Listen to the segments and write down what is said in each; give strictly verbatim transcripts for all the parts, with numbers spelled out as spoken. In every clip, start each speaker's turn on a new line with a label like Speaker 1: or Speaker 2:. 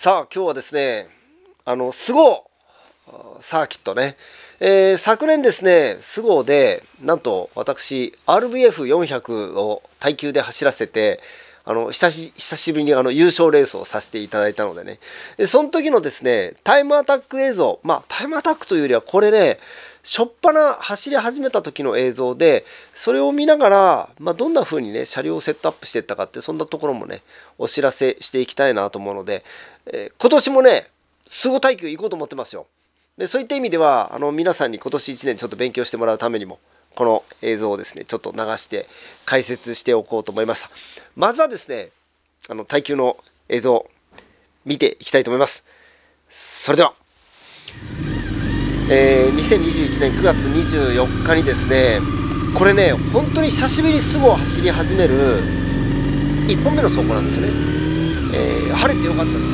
Speaker 1: さあ今日はですね、あのスゴーサーキットね、えー、昨年ですねスゴーでなんと私 アールブイエフよんひゃく を耐久で走らせて、あの久し久しぶりにあの優勝レースをさせていただいたのでね、でその時のですねタイムアタック映像、まあタイムアタックというよりはこれねしょっぱな走り始めた時の映像で、それを見ながら、まあ、どんな風にね車両をセットアップしていったかって、そんなところもねお知らせしていきたいなと思うので、えー、今年もねスゴ耐久行こうと思ってますよ。でそういった意味ではあの皆さんに今年いちねんちょっと勉強してもらうためにもこの映像をですねちょっと流して解説しておこうと思いました。まずはですねあの耐久の映像見ていきたいと思います。それではえー、にせんにじゅういちねんくがつにじゅうよっかにですね、これね本当に久しぶりにスゴーを走り始めるいっぽんめの走行なんですよね。えー、晴れてよかったですよ。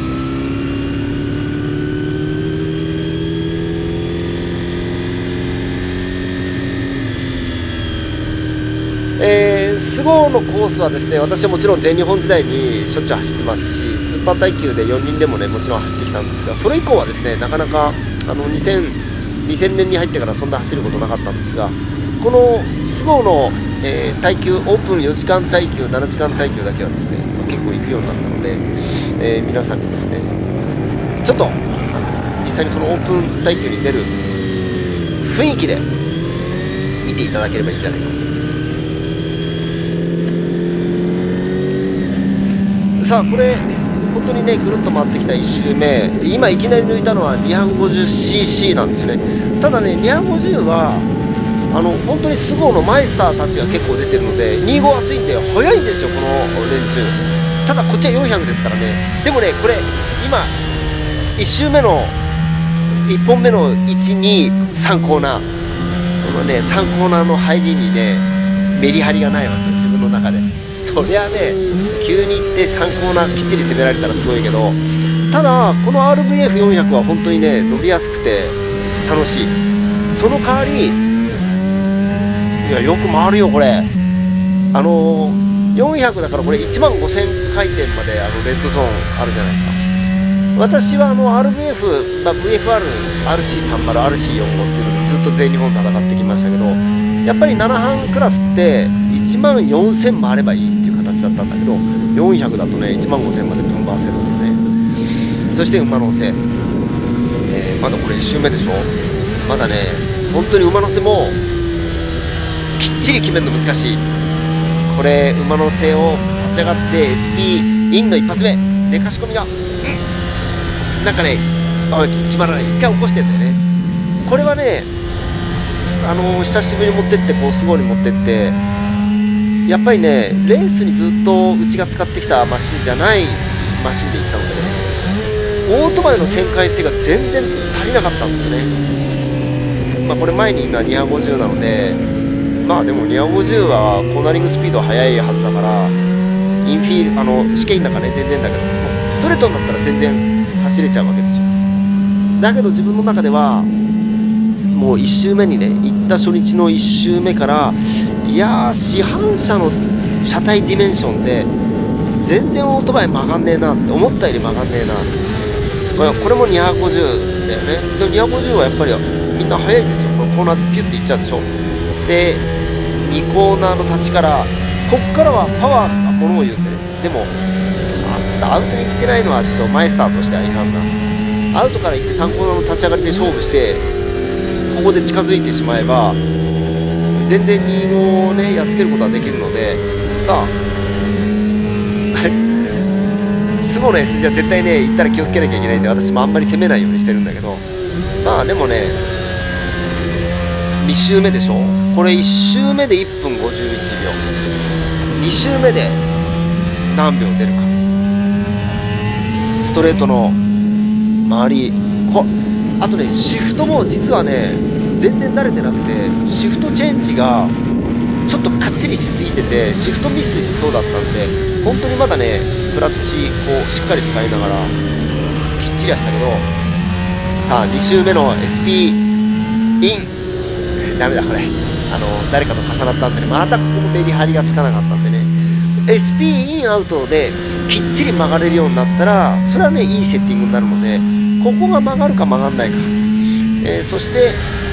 Speaker 1: えー、スゴーのコースはですね、私はもちろん全日本時代にしょっちゅう走ってますし、スーパー耐久でよにんでもねもちろん走ってきたんですが、それ以降はですねなかなかあのにせんねんに入ってからそんな走ることなかったんですが、このスゴーの、えー、耐久オープンよじかん耐久ななじかん耐久だけはですね、まあ、結構行くようになったので、えー、皆さんにですねちょっとあの実際にそのオープン耐久に出る雰囲気で見ていただければいいんじゃないかと。さあこれ本当にねぐるっと回ってきたいっ周目、今いきなり抜いたのは にひゃくごじゅっシーシー なんですよね。ただね にひゃくごじゅう はあの本当にスゴーのマイスターたちが結構出てるのでにじゅうご熱いんで速いんですよこの連中。ただこっちはよんひゃくですからね。でもねこれ今いっ周目のいっぽんめのいちにさんコーナー、このねさんコーナーの入りにねメリハリがないわけよ自分の中で。そりゃね急に行ってさんコーナーきっちり攻められたらすごいけど、ただこの アールブイエフよんひゃく は本当にね乗りやすくて楽しい。その代わりいやよく回るよこれ。あのー、よんひゃくだからこれいちまんごせん回転まであのレッドゾーンあるじゃないですか。私はあの アールブイエフ、まあ、ブイエフアール、アールシーさんじゅう、アールシーよんじゅうご っていうのでずっと全日本戦ってきましたけど、やっぱりなな班クラスっていちまんよんせん回ればいいっていう形だったんだけど、よんひゃくだとねいちまんごせんまでぶん回せるっていうね。そして馬の背、えー、まだこれいっ周目でしょ。まだね本当に馬の背もきっちり決めるの難しい。これ馬の背を立ち上がって エスピー インの一発目でかしこみが、うん、なんかねあ決まらない。一回起こしてんだよね。これはねあのー、久しぶりに持ってってこうスゴーに持ってってやっぱりねレースにずっとうちが使ってきたマシンじゃないマシンでいったのでね、オートバイの旋回性が全然足りなかったんですね。まあこれ前に今にひゃくごじゅうなので、まあでもにひゃくごじゅうはコーナリングスピード速いはずだから、インフィールあの試験の中ね全然だけどストレートになったら全然走れちゃうわけですよ。だけど自分の中ではもういっ周目にね行った初日のいっ周目から、いやー市販車の車体ディメンションで全然オートバイ曲がんねえなって思ったより曲がんねえなって。これこれもにひゃくごじゅうだよね。でにひゃくごじゅうはやっぱりみんな速いんですよ。このコーナーでピュッていっちゃうでしょ。でにコーナーの立ちからこっからはパワーなものを言うんでね。でもあちょっとアウトに行ってないのはちょっとマイスターとしてはいかんな。アウトから行ってさんコーナーの立ち上がりで勝負してここで近づいてしまえば全然にじゅうごをねやっつけることができるので、さあスゴーの エス じゃ絶対ね行ったら気をつけなきゃいけないんで、私もあんまり攻めないようにしてるんだけど、まあでもねに周目でしょ。これいっ周目でいっぷんごじゅういちびょう、に周目で何秒出るか。ストレートの周りこあとねシフトも実はね全然慣れてなくて、シフトチェンジがちょっとかっちりしすぎててシフトミスしそうだったんで、本当にまだねクラッチこうしっかり使いながらきっちりはしたけど、さあに周目の エスピー インダメだこれあの誰かと重なったんでね、またここもメリハリがつかなかったんでね、エスピー インアウトできっちり曲がれるようになったらそれはねいいセッティングになるので、ここが曲がるか曲がんないか、えー、そして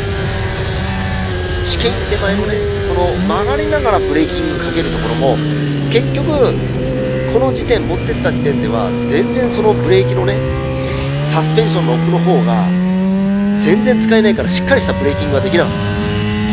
Speaker 1: 試験手前のねこの曲がりながらブレーキングかけるところも結局この時点持ってった時点では全然そのブレーキのねサスペンションの奥の方が全然使えないからしっかりしたブレーキングができなかった。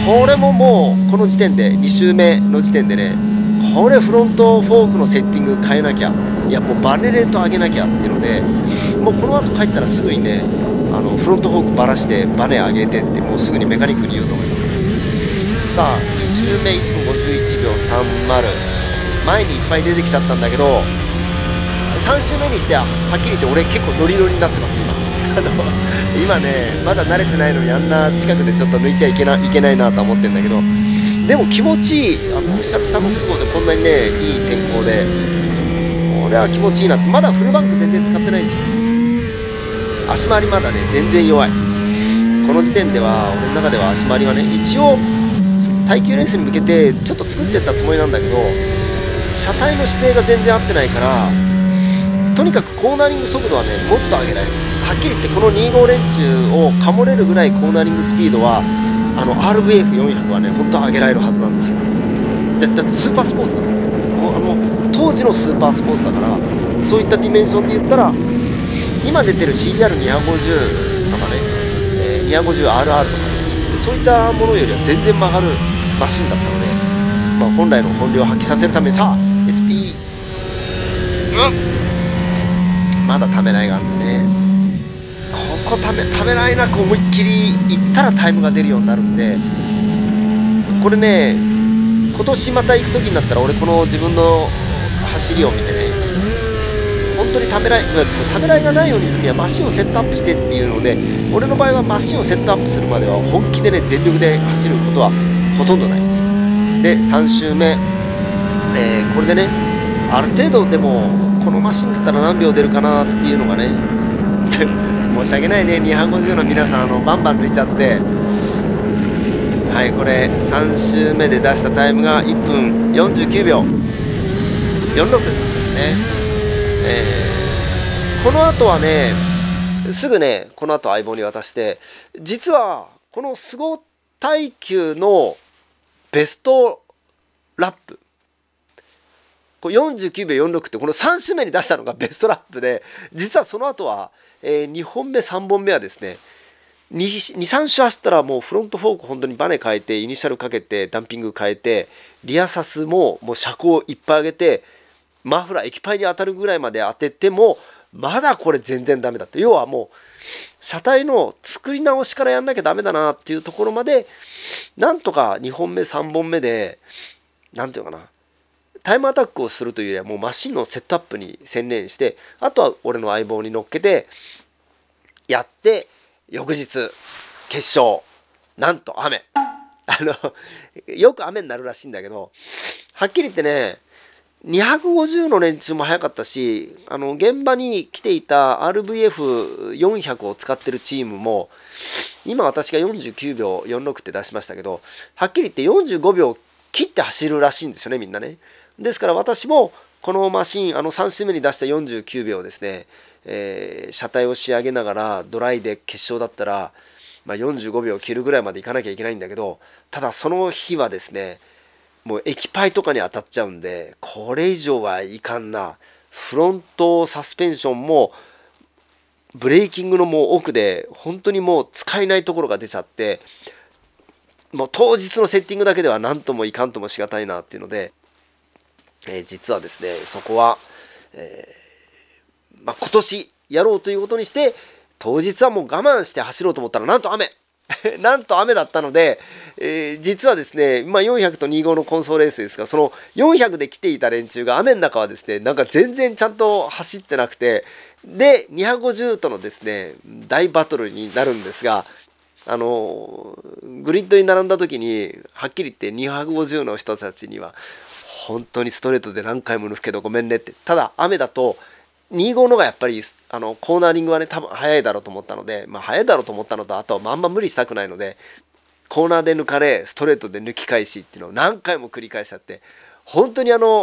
Speaker 1: これももうこの時点でに周目の時点でね、これフロントフォークのセッティング変えなきゃ、いやもうバネレート上げなきゃっていうので、もうこの後帰ったらすぐにねあのフロントフォークばらしてバネ上げてってもうすぐにメカニックに言うと思います。さあに周目いっぷんごじゅういちびょうさんじゅう、前にいっぱい出てきちゃったんだけど、さん周目にしてははっきり言って俺結構ノリノリになってます今。あの今ねまだ慣れてないのにあんな近くでちょっと抜いちゃいけな、いけないなと思ってるんだけど、でも気持ちいい、あの久々のスゴでこんなにねいい天候で俺は気持ちいいなって。まだフルバンク全然使ってないんですよ。足回りまだね全然弱い。この時点では俺の中では足回りはね一応耐久レースに向けてちょっと作ってったつもりなんだけど、車体の姿勢が全然合ってないから、とにかくコーナリング速度はねもっと上げない。はっきり言ってこのにじゅうご連中をかもれるぐらいコーナリングスピードはあの アールブイエフよんひゃく はね本当は上げられるはずなんですよ。だってスーパースポーツだもん。もうあの当時のスーパースポーツだから、そういったディメンションで言ったら今出てる シーディーアールにひゃくごじゅう とかね、えー、にひゃくごじゅうアールアール とかね、そういったものよりは全然曲がるマシンだったので、まあ、本来の本領を発揮させるためにさあ エスピー、うん、まだためらいがあるんでね、ここためためらいなく思いっきりいったらタイムが出るようになるんで、これね今年また行く時になったら俺この自分の走りを見てね、本当にためらいためらいがないようにするにはマシンをセットアップしてっていうので、俺の場合はマシンをセットアップするまでは本気でね全力で走ることはほとんどない。でさん周目、えー、これでねある程度でもこのマシンだったら何秒出るかなっていうのがね申し訳ないねにひゃくごじゅうの皆さんあのバンバン抜いちゃって、はい、これさん周目で出したタイムがいっぷんよんじゅうきゅうびょうよんじゅうろくですね。えー、この後はねすぐねこの後相棒に渡して、実はこのスゴ耐久のベストラップこれよんじゅうきゅうびょうよんじゅうろくってこのさん周目に出したのがベストラップで、実はその後は、えー、にほんめさんぼんめはですねにさん周走ったらもうフロントフォーク本当にバネ変えてイニシャルかけてダンピング変えてリアサスももう車高いっぱい上げてマフラー液パイに当たるぐらいまで当ててもまだこれ全然ダメだって、要はもう車体の作り直しからやんなきゃダメだなっていうところまでなんとかにほんめさんぼんめでなんていうのかなタイムアタックをするというよりはもうマシンのセットアップに専念して、あとは俺の相棒に乗っけてやって、翌日決勝なんと雨あのよく雨になるらしいんだけど、はっきり言ってねにひゃくごじゅうの連中も速かったし、あの現場に来ていた アールブイエフよんひゃく を使ってるチームも今私がよんじゅうきゅうびょうよんじゅうろくって出しましたけど、はっきり言ってよんじゅうごびょう切って走るらしいんですよねみんなね。ですから私もこのマシンあのさん周目に出したよんじゅうきゅうびょうですね、えー、車体を仕上げながらドライで決勝だったら、まあ、よんじゅうごびょう切るぐらいまでいかなきゃいけないんだけど、ただその日はですねもう液パイとかに当たっちゃうんでこれ以上はいかんな。フロントサスペンションもブレーキングのもう奥で本当にもう使えないところが出ちゃって、もう当日のセッティングだけでは何ともいかんともしがたいなっていうので、えー、実はですねそこは、えーまあ、今年やろうということにして当日はもう我慢して走ろうと思ったらなんと雨なんと雨だったので、えー、実はですね、まあ、よんひゃくとにじゅうごのコンソーレースですが、そのよんひゃくで来ていた連中が雨の中はですねなんか全然ちゃんと走ってなくて、でにひゃくごじゅうとのですね大バトルになるんですが、あのグリッドに並んだ時にはっきり言ってにひゃくごじゅうの人たちには本当にストレートで何回も抜くけどごめんねって。ただ雨だとにじゅうごのがやっぱりあのコーナーリングはね多分速いだろうと思ったので、まあ速いだろうと思ったのと、あとはあんま無理したくないのでコーナーで抜かれストレートで抜き返しっていうのを何回も繰り返しちゃって、本当にあの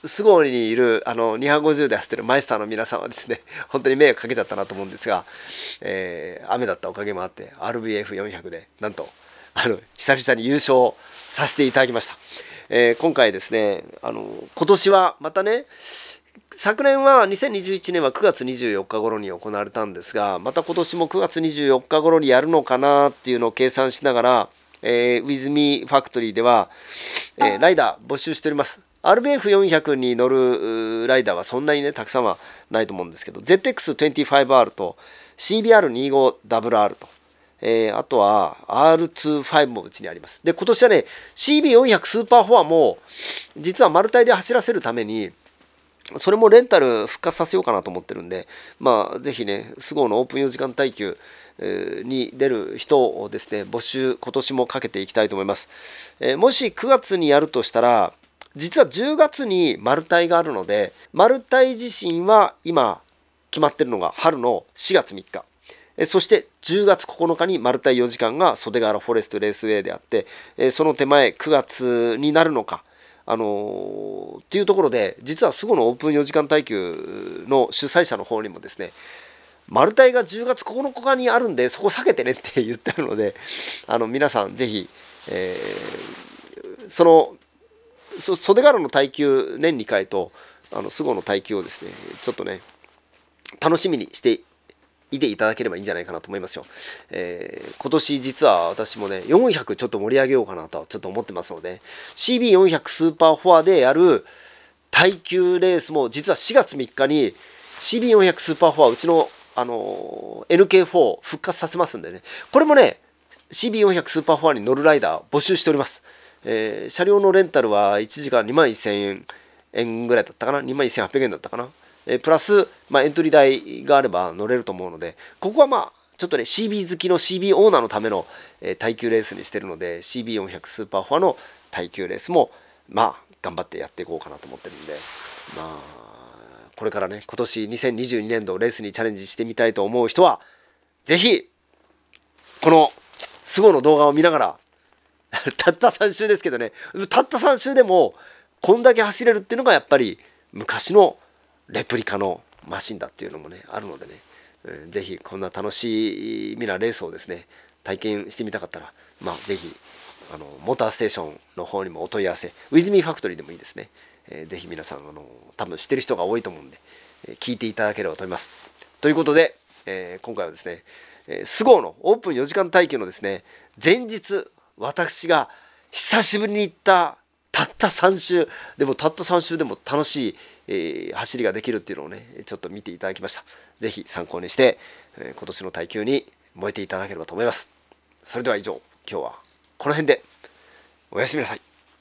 Speaker 1: スゴーにいるあのにひゃくごじゅうで走ってるマイスターの皆さんはですね、本当に迷惑かけちゃったなと思うんですが、えー、雨だったおかげもあって アールビーエフよんひゃく でなんとあの久々に優勝させていただきました。えー、今回ですね、あの今年はまたね、昨年はにせんにじゅういちねんはくがつにじゅうよっか頃に行われたんですが、また今年もくがつにじゅうよっか頃にやるのかなっていうのを計算しながら、えー、ウィズミファクトリーでは、えー、ライダー募集しております。アールビーエフよんひゃく に乗るライダーはそんなにねたくさんはないと思うんですけど、 ゼットエックスにじゅうごアール と シービーアールにじゅうごダブリューアール と、えー、あとは アールにじゅうご もうちにあります。で今年はね シービーよんひゃく スーパーフォアも実はマルタイで走らせるためにそれもレンタル復活させようかなと思ってるんで、まあぜひねスゴーのオープンよじかん耐久に出る人をですね募集今年もかけていきたいと思います。えー、もしくがつにやるとしたら実はじゅうがつにマルタイがあるので、マルタイ自身は今決まってるのが春のしがつみっか、えそしてじゅうがつここのかにマルタイよじかんが袖ヶ原フォレストレースウェイであって、えその手前くがつになるのか、あのー、っていうところで実はスゴのオープンよじかん耐久の主催者の方にもですね、マルタイがじゅうがつここのかにあるんでそこ避けてねって言ってあるので、あの皆さんぜひ、えー、その袖ヶ原の耐久年にかいとあのスゴの耐久をですねちょっとね楽しみにしていていただければいいんじゃないかなと思いますよ。えー、今年実は私もねよんひゃくちょっと盛り上げようかなとちょっと思ってますので、 シービーよんひゃく スーパーフォアでやる耐久レースも実はしがつみっかに シービーよんひゃく スーパーフォアうちの、あのー、エヌケーフォー 復活させますんでね、これもね シービーよんひゃく スーパーフォアに乗るライダー募集しております。えー、車両のレンタルはいちじかんにまんせんえんぐらいだったかな、にまんせんはっぴゃくえんだったかな、えー、プラス、まあ、エントリー代があれば乗れると思うので、ここはまあちょっとね シービー 好きの シービー オーナーのための、えー、耐久レースにしてるので シービーよんひゃく スーパーフォアの耐久レースもまあ頑張ってやっていこうかなと思ってるんで、まあこれからね今年にせんにじゅうにねんどレースにチャレンジしてみたいと思う人はぜひこのスゴの動画を見ながらたったさん周ですけどね、たったさん周でもこんだけ走れるっていうのがやっぱり昔のレプリカのマシンだっていうのもねあるのでね、うん、ぜひこんな楽しみなレースをですね体験してみたかったら、まあぜひあのモーターステーションの方にもお問い合わせ、ウィズミーファクトリーでもいいですね、えー、ぜひ皆さんあの多分知ってる人が多いと思うんで、えー、聞いていただければと思います。ということで、えー、今回はですね、えー、スゴーのオープンよじかん耐久のですね前日私が久しぶりに行ったたったさん周でもたったさん周でも楽しい、えー、走りができるっていうのをねちょっと見ていただきました。ぜひ参考にして、えー、今年の耐久に燃えていただければと思います。それでは以上、今日はこの辺でおやすみなさい。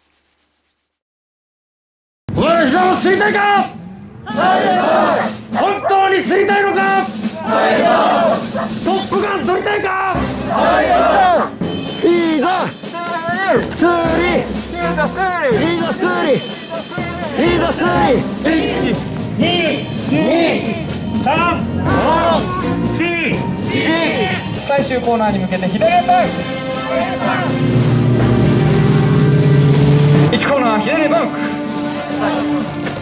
Speaker 1: 私は知りたいか？本当に知りたいのか？トップガン撮りたいか？いいぞスーリーいいぞスーリーいいぞスーリーいいぞスーリーいちににさんしし
Speaker 2: 最終コーナーに向けて左へバンいちコーナー左へバンク